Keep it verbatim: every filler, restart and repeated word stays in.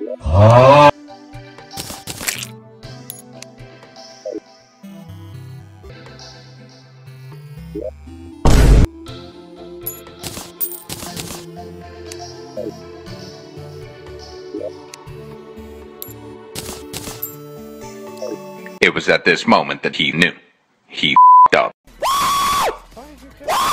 It was at this moment that he knew. He f***ed up.